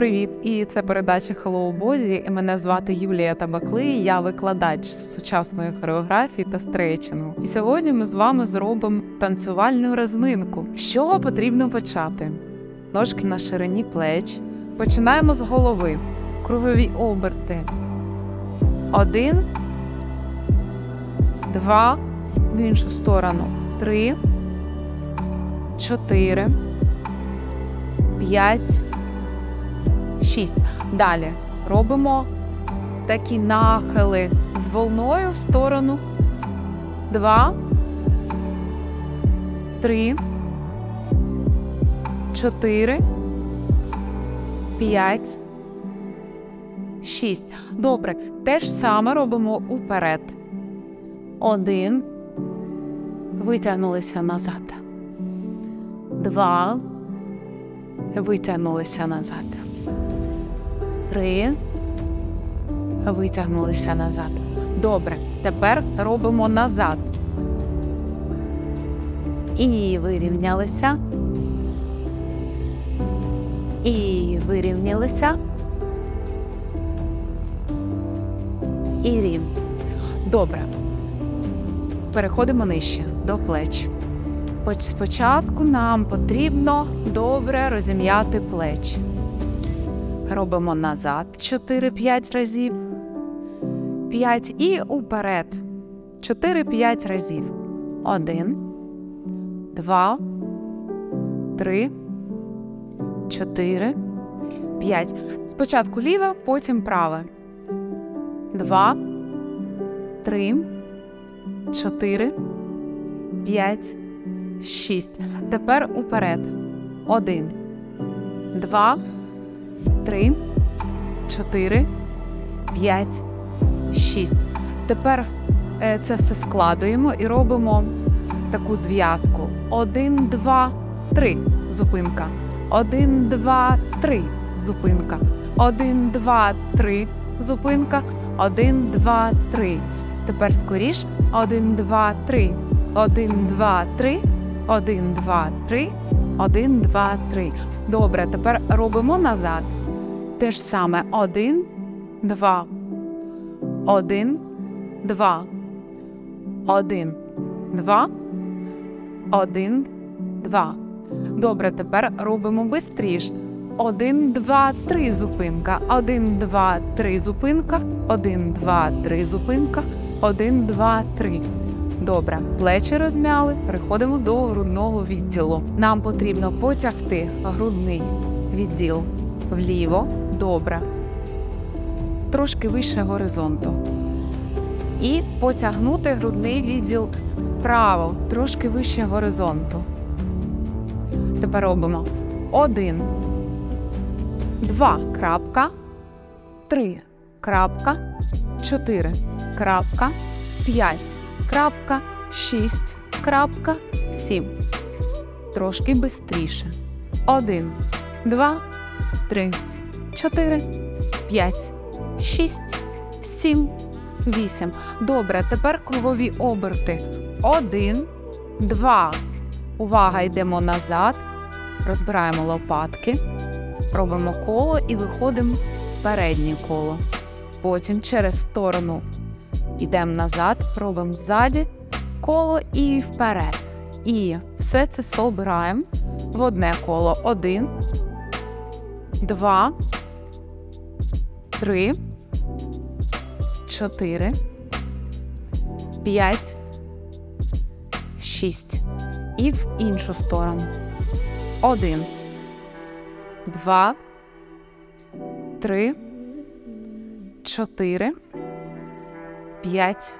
Привіт! І це передача Hello Body. Мене звати Юлія Табаклий, я викладач з сучасної хореографії та стретчингу. І сьогодні ми з вами зробимо танцювальну розминку. З чого потрібно почати? Ножки на ширині плеч. Починаємо з голови. Кругові оберти. 1, 2, в іншу сторону. 3, 4, 5, 6. Далі робимо такі нахили з волною в сторону. 2, 3, 4, 5, 6. Добре. Те ж саме робимо уперед. 1. Витягнулися назад. 2. Витягнулися назад. 3. Витягнулися назад. Добре. Тепер робимо назад. І вирівнялися. І вирівнялися. І рівно. Добре. Переходимо нижче, до плеч. Спочатку нам потрібно добре розім'яти плечі. Робимо назад 4-5 разів. 5 і уперед. 4-5 разів. 1, 2, 3, 4, 5. Спочатку ліве, потім праве. 2, 3, 4, 5, 6. Тепер уперед. 1, 2, 3, 4, 5, 6. Тепер це все складуємо і робимо таку зв'язку. 1, 2, 3. Зупинка. 1, 2, 3. Зупинка. 1, 2, 3. Зупинка. 1, 2, 3. Тепер скоріш. 1, 2, 3. 1, 2, 3. 1, 2, 3. 1, 2, 3. Добре, тепер робимо назад. Те ж саме. 1, 2. 1, 2. 1, 2. 1, 2. Добре, тепер робимо бистріш. 1, 2, 3 зупинка. 1, 2, 3 зупинка. 1, 2, 3 зупинка. 1, 2, 3. Добре, плечі розм'яли, переходимо до грудного відділу. Нам потрібно потягти грудний відділ вліво, добре, трошки вище горизонту. І потягнути грудний відділ вправо, трошки вище горизонту. Тепер робимо 1, 2, крапка, 3, крапка, 4, крапка, 5, крапка, 6, крапка, 7. Трошки бистріше. 1, 2, 3, 4, 5, 6, 7, 8. Добре, тепер кругові оберти. 1, 2. Увага, йдемо назад. Розбираємо лопатки. Робимо коло і виходимо в переднє коло. Потім через сторону йдемо назад, робимо ззаді коло і вперед. І все це собираємо в одне коло. 1, 2, 3, 4, 5, 6. І в іншу сторону. 1, 2, 3, 4, 5,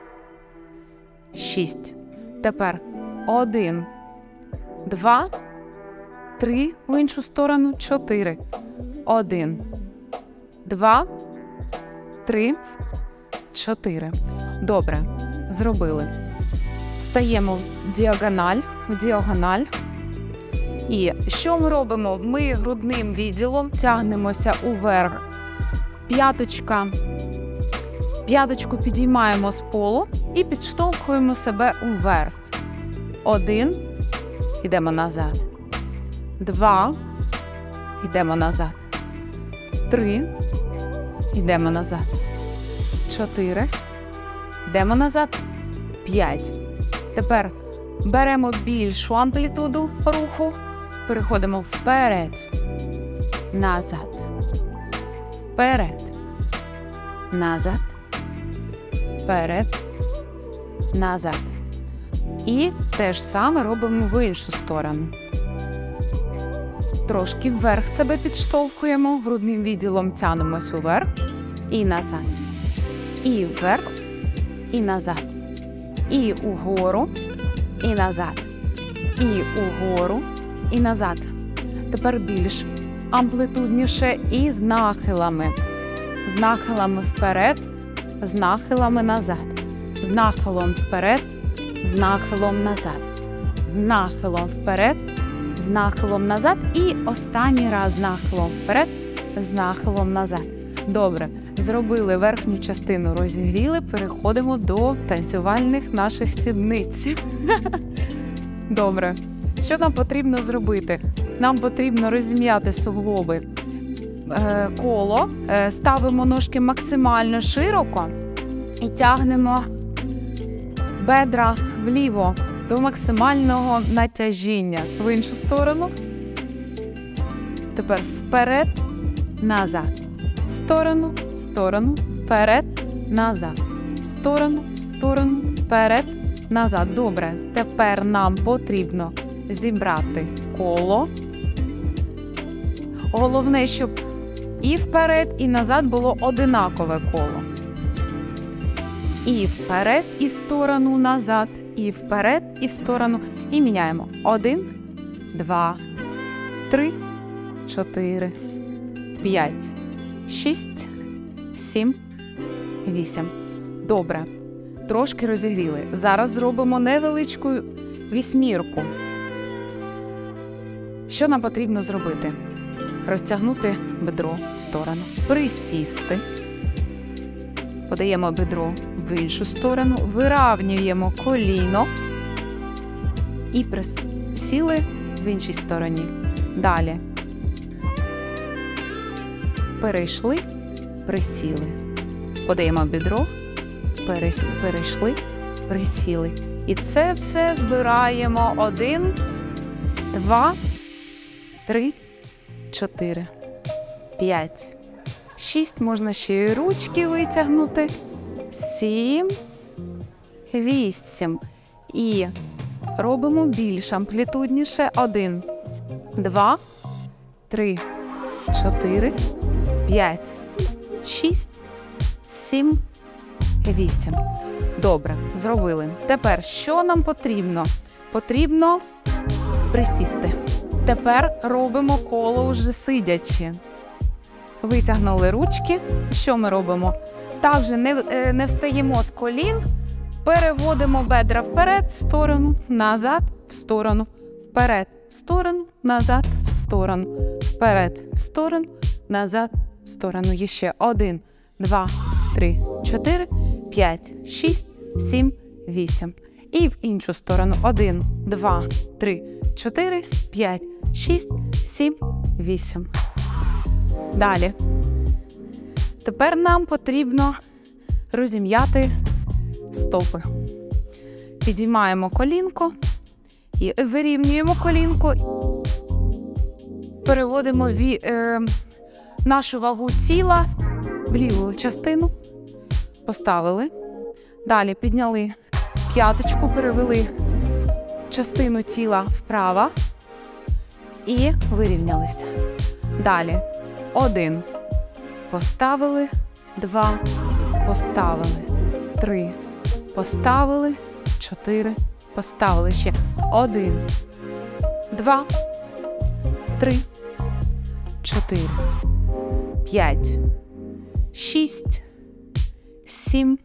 6. Тепер 1, 2, 3, в іншу сторону, 4. 1, 2, 3, 4. Добре, зробили. Встаємо в діагональ. І що ми робимо? Ми грудним відділом тягнемося уверх. П'яточку підіймаємо з полу і підштовхуємо себе уверх. 1, йдемо назад. 2, йдемо назад. 3. Йдемо назад. 4. Йдемо назад. 5. Тепер беремо більшу амплітуду руху. Переходимо вперед. Назад. Вперед. Назад. Вперед. Назад. І те ж саме робимо в іншу сторону. Трошки вверх себе підштовхуємо, грудним відділом тянемось уверх і назад. І вверх, і назад. І угору, і назад. І угору, і назад. Тепер більш амплитудніше і з нахилами. З нахилами вперед, з нахилами назад. З нахилом вперед, з нахилом назад. З нахилом вперед, з нахилом назад. І останній раз з нахилом вперед, з нахилом назад. Добре. Зробили верхню частину, розігріли, переходимо до танцювальних наших сідниць. Добре. Що нам потрібно зробити? Нам потрібно розім'яти суглоби. Коло, ставимо ножки максимально широко і тягнемо бедра вліво до максимального натяжіння. В іншу сторону. Тепер вперед, назад. В сторону, вперед, назад. В сторону, вперед, назад. Добре. Тепер нам потрібно зібрати коло. Головне, щоб і вперед, і назад було одинакове коло. І вперед, і в сторону, назад. І вперед, і в сторону. І міняємо. 1, 2, 3, 4, 5, 6, 7, 8. Добре. Трошки розігріли. Зараз зробимо невеличку вісьмірку. Що нам потрібно зробити? Розтягнути бедро в сторону. Присісти. Подаємо бедро в іншу сторону. Вирівнюємо коліно. І присіли в іншій стороні. Далі. Перейшли, присіли. Подаємо бедро, перейшли, присіли. І це все збираємо. 1, 2, 3, 4, 5, 6. Можна ще й ручки витягнути. 7, 8. І робимо більш амплітудніше. 1, 2, 3, 4, 5, 6, 7, 8. Добре, зробили. Тепер, що нам потрібно? Потрібно присісти. Тепер робимо коло вже сидячи. Витягнули ручки. Що ми робимо? Також не встаємо з колін. Переводимо бедра вперед, в сторону, назад, в сторону, вперед, в сторону, назад, в сторону, вперед, в сторону, назад, в сторону. І ще 1, 2, 3, 4, 5, 6, 7, 8. І в іншу сторону. 1, 2, 3, 4, 5, 6, 7, 8. Далі. Тепер нам потрібно розім'яти стопи. Підіймаємо колінко і вирівнюємо колінко. Переводимо нашу вагу тіла в ліву частину. Поставили. Далі підняли п'яточку, перевели частину тіла вправо і вирівнялися. Далі. 1. Поставили. 2. Поставили. 3. Поставили. 4. Поставили ще. 1. 2. 3. 4. 5. 6. 7.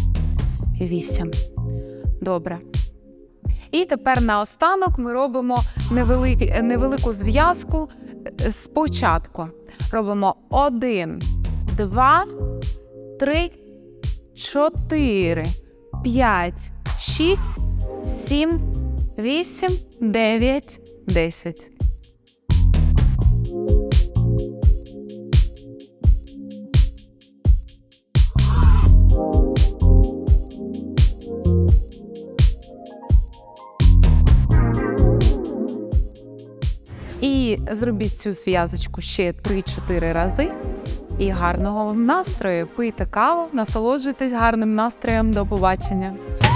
8. Добре. І тепер наостанок ми робимо невелику зв'язку спочатку. Робимо 1, 2, 3, 4, 5, 6, 7, 8, 9, 10. І зробіть цю зв'язочку ще 3-4 рази. І гарного вам настрою! Пийте каву, насолоджуйтесь гарним настроєм. До побачення!